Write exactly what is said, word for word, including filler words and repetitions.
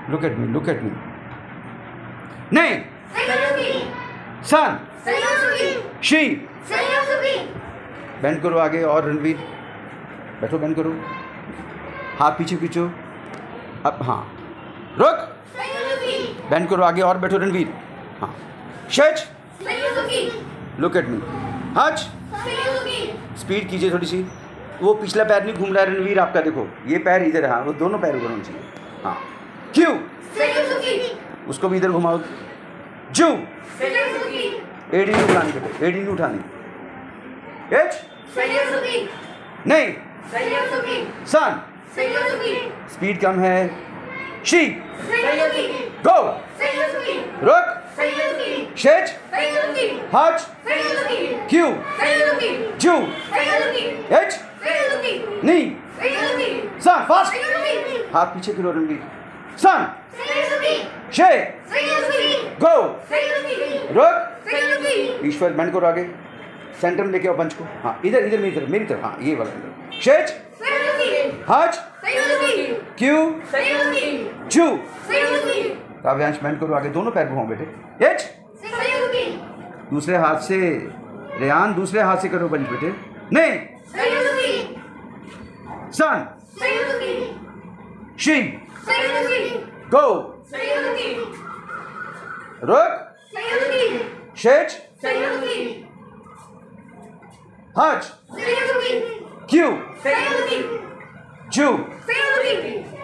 Look at me, look at me. Name. Son. She. Bend करो आगे और रणवीर बैठो, बेंड करो, हाथ पीछे खींचो, अब हाँ रुक, बेंड करो आगे और बैठो रणवीर, हाँ शेच, लुक एट मी, हच, स्पीड कीजिए थोड़ी सी, वो पिछला पैर नहीं घूम रहा है रणवीर आपका, देखो ये पैर इधर, हाँ वो दोनों पैर उधर होने चाहिए, हाँ क्यू, उसको भी इधर घुमाओ, जू, एडी नहीं उठानी बेटे, एडी नहीं उठानी, एच नहीं, सन, स्पीड कम है, शी, गो, रुक, शेच, हच, क्यू, जू, एच, नी, सन, फास्ट, हाथ पीछे करो रणवीर, सन, शे, गो, रुक, ईश्वर बेंड करो आगे, सेंटर में लेके आओ पंच को, हाँ इधर इधर मेरी तरफ, मेरी तरफ, हाँ ये वाला इधर, शेच, हच, क्यू, जू, काव्यांश बेंड करो आगे, दोनों पैर घुमाओ बेटे, एच, दूसरे हाथ से, रेयान दूसरे हाथ से करो पंच बेटे, नहीं, सन, शी, गो, रुक, शेच, हच, क्यू, जू,